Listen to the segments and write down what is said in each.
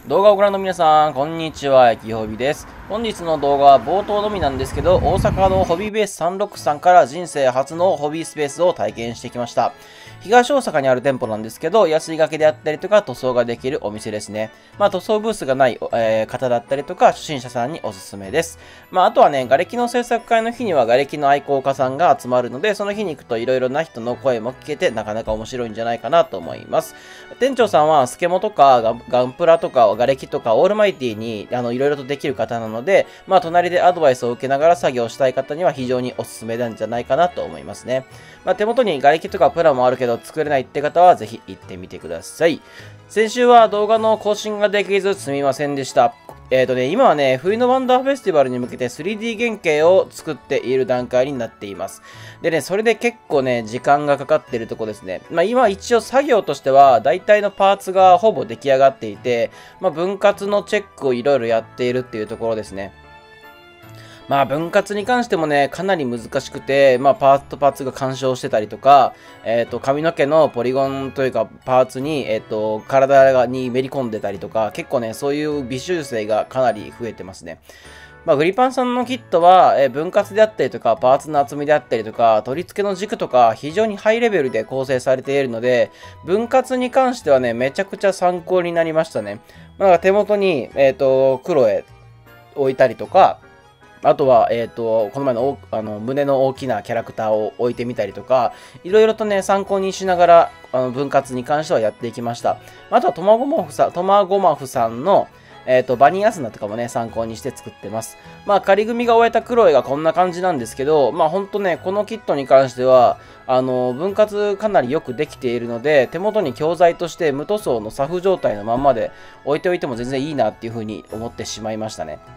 動画をご覧の皆さん、こんにちは、やきほびです。本日の動画は冒頭のみなんですけど、大阪のホビーベース363から人生初のホビースペースを体験してきました。東大阪にある店舗なんですけど、安い掛けであったりとか塗装ができるお店ですね。塗装ブースがない、方だったりとか、初心者さんにおすすめです。あとはね、瓦礫の制作会の日には瓦礫の愛好家さんが集まるので、その日に行くと色々な人の声も聞けて、なかなか面白いんじゃないかなと思います。店長さんはスケモとかガンプラとか瓦礫とかオールマイティにいろいろとできる方なので、隣でアドバイスを受けながら作業したい方には非常におすすめなんじゃないかなと思いますね。手元に瓦礫とかプラもあるけど作れないって方はぜひ行ってみてください。先週は動画の更新ができずすみませんでした。今はね、冬のワンダーフェスティバルに向けて 3D 原型を作っている段階になっています。でね、それで結構ね、時間がかかっているとこですね。今一応作業としては、大体のパーツがほぼ出来上がっていて、分割のチェックをいろいろやっているっていうところですね。分割に関してもね、かなり難しくて、パーツとパーツが干渉してたりとか、髪の毛のポリゴンというか、パーツに、体にめり込んでたりとか、結構ね、そういう微修正がかなり増えてますね。グリパンさんのキットは、分割であったりとか、パーツの厚みであったりとか、取り付けの軸とか、非常にハイレベルで構成されているので、分割に関してはね、めちゃくちゃ参考になりましたね。手元に、クロエ置いたりとか、あとは、この前の胸の大きなキャラクターを置いてみたりとか、いろいろとね、参考にしながら、分割に関してはやっていきました。あとはトマゴマフさんの、バニーアスナとかもね、参考にして作ってます。仮組みが終えたクロエがこんな感じなんですけど、ほんとね、このキットに関しては、分割かなりよくできているので、手元に教材として無塗装のサフ状態のまんまで置いておいても全然いいなっていう風に思ってしまいましたね。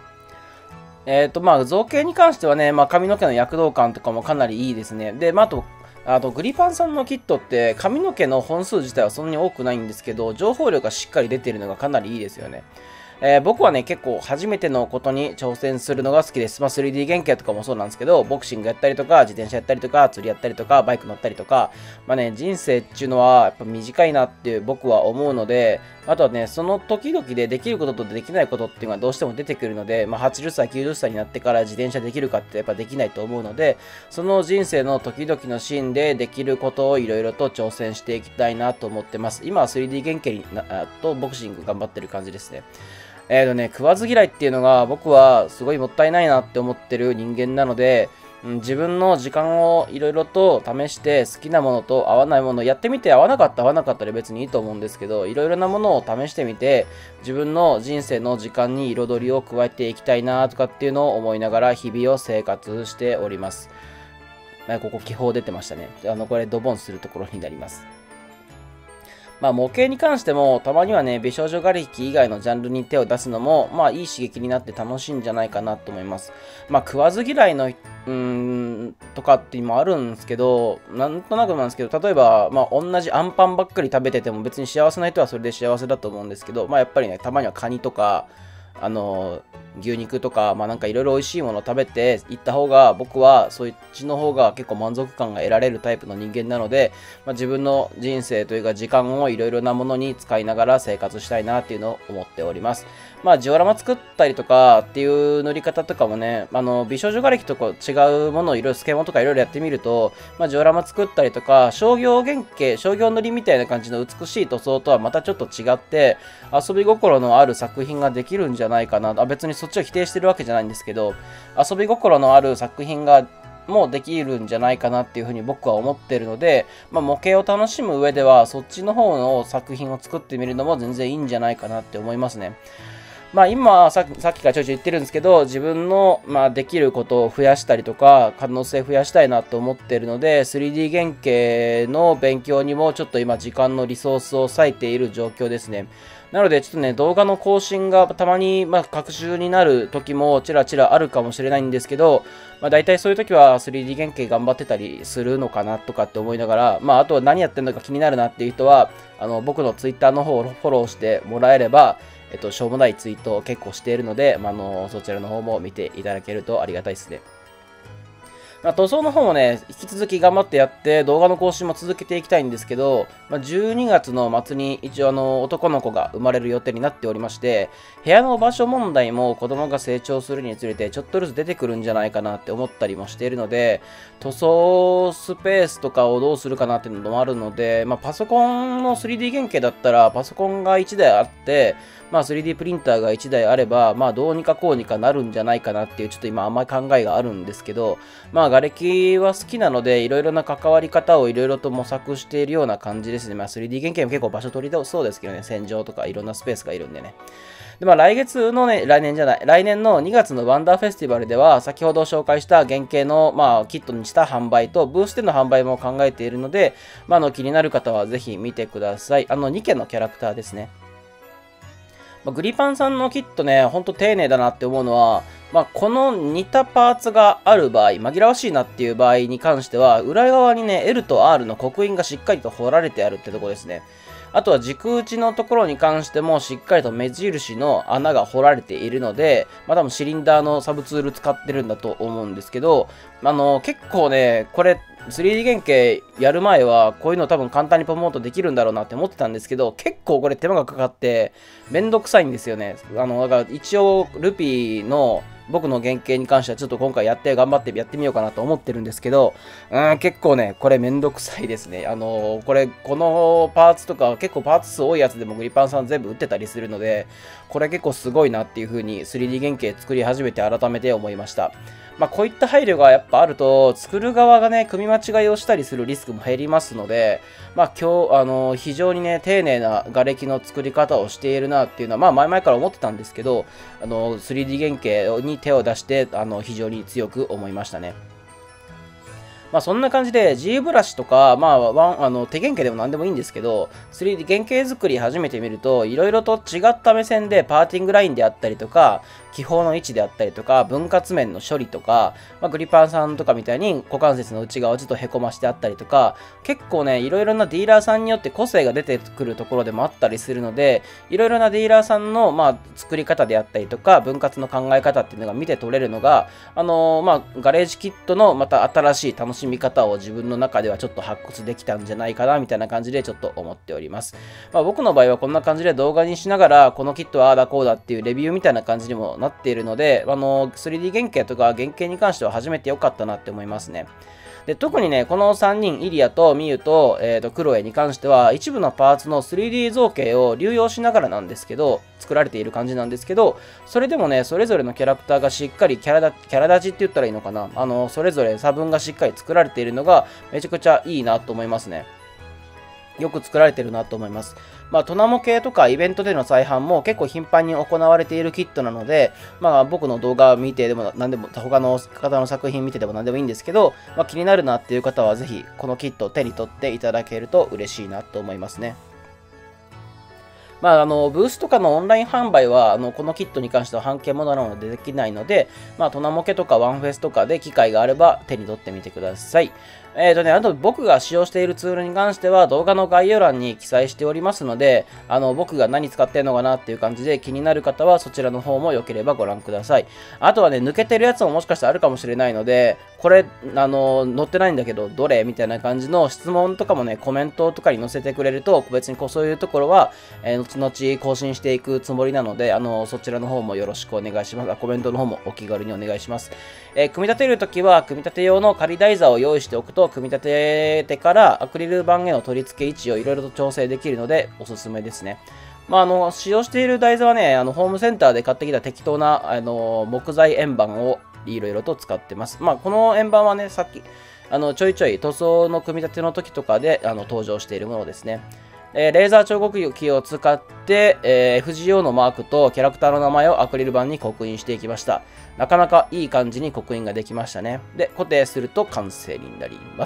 造形に関してはね、髪の毛の躍動感とかもかなりいいですね。で、あと、グリパンさんのキットって、髪の毛の本数自体はそんなに多くないんですけど、情報量がしっかり出てるのがかなりいいですよね。僕はね、結構初めてのことに挑戦するのが好きです。3D 原型とかもそうなんですけど、ボクシングやったりとか、自転車やったりとか、釣りやったりとか、バイク乗ったりとか、人生っていうのはやっぱ短いなって僕は思うので、あとはね、その時々でできることとできないことっていうのはどうしても出てくるので、80歳、90歳になってから自転車できるかってやっぱできないと思うので、その人生の時々のシーンでできることをいろいろと挑戦していきたいなと思ってます。今は 3D 原型とボクシング頑張ってる感じですね。食わず嫌いっていうのが僕はすごいもったいないなって思ってる人間なので、自分の時間をいろいろと試して好きなものと合わないものやってみて合わなかったら別にいいと思うんですけど、いろいろなものを試してみて自分の人生の時間に彩りを加えていきたいなとかっていうのを思いながら日々を生活しております。ここ気泡出てましたね。これドボンするところになります。模型に関しても、たまにはね、美少女瓦礫以外のジャンルに手を出すのも、いい刺激になって楽しいんじゃないかなと思います。食わず嫌いの、とかっていうのもあるんですけど、なんとなくなんですけど、例えば、同じアンパンばっかり食べてても別に幸せな人はそれで幸せだと思うんですけど、やっぱりね、たまにはカニとか、牛肉とか、なんかいろいろ美味しいものを食べていった方が、僕はそっちの方が結構満足感が得られるタイプの人間なので、自分の人生というか時間をいろいろなものに使いながら生活したいなっていうのを思っております。ジオラマ作ったりとかっていう塗り方とかもね、美少女瓦礫とか違うものをいろいろスケモとかいろいろやってみると、ジオラマ作ったりとか、商業塗りみたいな感じの美しい塗装とはまたちょっと違って、遊び心のある作品ができるんじゃないかな。別にそっちを否定してるわけじゃないんですけど、遊び心のある作品がもうできるんじゃないかなっていうふうに僕は思ってるので、模型を楽しむ上ではそっちの方の作品を作ってみるのも全然いいんじゃないかなって思いますね。今さっきからちょいちょい言ってるんですけど、自分の、できることを増やしたりとか、可能性増やしたいなと思っているので、3D 原型の勉強にもちょっと今時間のリソースを割いている状況ですね。なのでちょっとね、動画の更新がたまに、隔週になる時もちらちらあるかもしれないんですけど、大体そういう時は 3D 原型頑張ってたりするのかなとかって思いながら、あとは何やってんのか気になるなっていう人は、僕の Twitter の方をフォローしてもらえれば、しょうもないツイートを結構しているので、そちらの方も見ていただけるとありがたいですね。 塗装の方もね、引き続き頑張ってやって、動画の更新も続けていきたいんですけど、12月の末に一応男の子が生まれる予定になっておりまして、部屋の場所問題も子供が成長するにつれてちょっとずつ出てくるんじゃないかなって思ったりもしているので、塗装スペースとかをどうするかなっていうのもあるので、パソコンの 3D 原型だったらパソコンが1台あって、3D プリンターが1台あれば、どうにかこうにかなるんじゃないかなっていう、ちょっと今甘い考えがあるんですけど、瓦礫は好きなので、いろいろな関わり方をいろいろと模索しているような感じですね。3D 原型も結構場所取りそうですけどね、洗浄とかいろんなスペースがいるんでね。で、来年の2月のワンダーフェスティバルでは、先ほど紹介した原型の、キットにした販売と、ブースでの販売も考えているので、気になる方はぜひ見てください。2件のキャラクターですね。グリパンさんのキットね、ほんと丁寧だなって思うのは、この似たパーツがある場合、紛らわしいなっていう場合に関しては、裏側にね、L と R の刻印がしっかりと彫られてあるってとこですね。あとは軸打ちのところに関してもしっかりと目印の穴が掘られているので、多分シリンダーのサブツール使ってるんだと思うんですけど、結構ね、これ 3D 原型やる前はこういうの多分簡単にプロモートできるんだろうなって思ってたんですけど、結構これ手間がかかってめんどくさいんですよね。だから一応ルピーの僕の原型に関してはちょっと今回頑張ってやってみようかなと思ってるんですけど、結構ね、これめんどくさいですね。このパーツとか結構パーツ数多いやつでもグリパンさん全部売ってたりするので、これ結構すごいなっていう風に 3D 原型作り始めて改めて思いました。こういった配慮がやっぱあると、作る側がね、組み間違いをしたりするリスクも減りますので、非常にね、丁寧な瓦礫の作り方をしているなっていうのは、前々から思ってたんですけど、3D 原型に手を出して、非常に強く思いましたね。そんな感じで G ブラシとか、手原型でも何でもいいんですけど、3D 原型作り始めてみると、いろいろと違った目線でパーティングラインであったりとか、気泡の位置であったりとか、分割面の処理とか、グリパンさんとかみたいに股関節の内側をちょっとへこましてあったりとか、結構ね、いろいろなディーラーさんによって個性が出てくるところでもあったりするので、いろいろなディーラーさんの、作り方であったりとか、分割の考え方っていうのが見て取れるのが、ガレージキットのまた新しい楽しみ方を自分の中ではちょっと発掘できたんじゃないかな、みたいな感じでちょっと思っております。僕の場合はこんな感じで動画にしながら、このキットはああだこうだっていうレビューみたいな感じにもなっているので、3D 原型とか原型に関しては初めて良かったなって思いますね。で、特にね、この3人、イリアとミユと、クロエに関しては、一部のパーツの 3D 造形を流用しながらなんですけど、作られている感じなんですけど、それでもね、それぞれのキャラクターがしっかりキャラ立ちって言ったらいいのかな、それぞれ差分がしっかり作られているのが、めちゃくちゃいいなと思いますね。よく作られてるなと思います。トナモ系とかイベントでの再販も結構頻繁に行われているキットなので、僕の動画を見てでも何でも、他の方の作品見てでも何でもいいんですけど、気になるなっていう方はぜひこのキットを手に取っていただけると嬉しいなと思いますね。ブースとかのオンライン販売は、このキットに関しては半径ものなのでできないので、トナモケとかワンフェスとかで機会があれば手に取ってみてください。あと僕が使用しているツールに関しては動画の概要欄に記載しておりますので、僕が何使ってるのかなっていう感じで気になる方はそちらの方も良ければご覧ください。あとはね、抜けてるやつももしかしたらあるかもしれないので、これ、載ってないんだけど、どれみたいな感じの質問とかもね、コメントとかに載せてくれると、別にそういうところは、後々更新していくつもりなので、そちらの方もよろしくお願いします。コメントの方もお気軽にお願いします。組み立てるときは、組み立て用の仮台座を用意しておくと、組み立ててからアクリル板への取り付け位置をいろいろと調整できるので、おすすめですね。使用している台座はね、ホームセンターで買ってきた適当な、木材円盤をいろいろと使ってます。この円盤はね、さっき、ちょいちょい塗装の組み立ての時とかで、登場しているものですね。レーザー彫刻機を使って、FGO のマークとキャラクターの名前をアクリル板に刻印していきました。なかなかいい感じに刻印ができましたね。で、固定すると完成になります。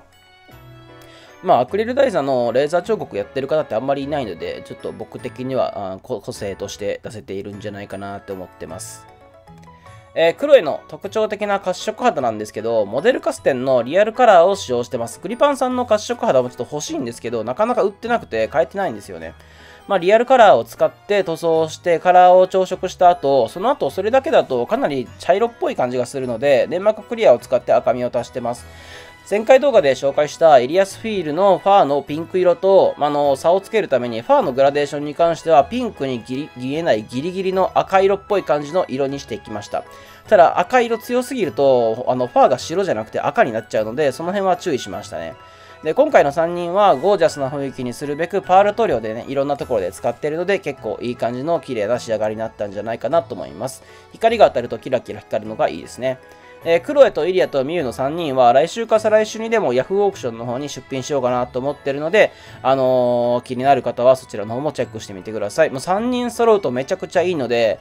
アクリル台座のレーザー彫刻やってる方ってあんまりいないので、ちょっと僕的には個性として出せているんじゃないかなと思ってます。クロエの特徴的な褐色肌なんですけど、モデルカステンのリアルカラーを使用してます。グリパンさんの褐色肌もちょっと欲しいんですけど、なかなか売ってなくて買えてないんですよね。 まあ、リアルカラーを使って塗装してカラーを調色した後、その後それだけだとかなり茶色っぽい感じがするので、粘膜クリアを使って赤みを足してます。前回動画で紹介したエリアスフィールのファーのピンク色と、差をつけるためにファーのグラデーションに関してはピンクに見えないギリギリの赤色っぽい感じの色にしていきました。ただ赤色強すぎると、ファーが白じゃなくて赤になっちゃうので、その辺は注意しましたね。で、今回の3人はゴージャスな雰囲気にするべくパール塗料でね、いろんなところで使っているので、結構いい感じの綺麗な仕上がりになったんじゃないかなと思います。光が当たるとキラキラ光るのがいいですね。クロエとイリアとミュウの3人は来週か再来週にでも Yahoo オークションの方に出品しようかなと思ってるので、気になる方はそちらの方もチェックしてみてください。もう3人揃うとめちゃくちゃいいので、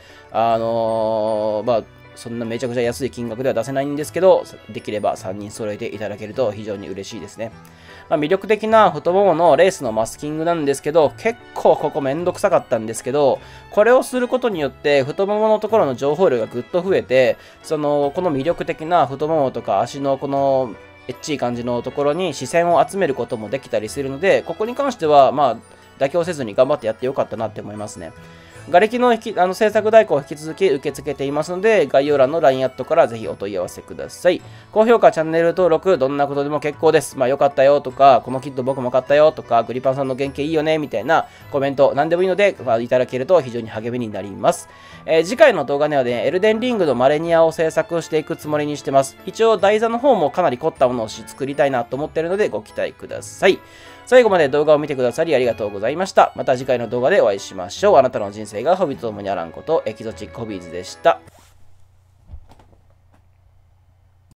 そんなめちゃくちゃ安い金額では出せないんですけど、できれば3人揃えていただけると非常に嬉しいですね。魅力的な太もものレースのマスキングなんですけど、結構ここめんどくさかったんですけど、これをすることによって太もものところの情報量がぐっと増えて、この魅力的な太ももとか足のこのエッチい感じのところに視線を集めることもできたりするので、ここに関しては妥協せずに頑張ってやってよかったなって思いますね。瓦礫の制作代行を引き続き受け付けていますので、概要欄の LINE アットからぜひお問い合わせください。高評価、チャンネル登録、どんなことでも結構です。良かったよとか、このキット僕も買ったよとか、グリパンさんの原型いいよねみたいなコメント、何でもいいので、いただけると非常に励みになります。次回の動画ではね、エルデンリングのマレニアを制作していくつもりにしてます。一応台座の方もかなり凝ったものを作りたいなと思っているので、ご期待ください。最後まで動画を見てくださりありがとうございました。また次回の動画でお会いしましょう。あなたの人生がホビットと共にあらんこと、エキゾチックホビーズでした。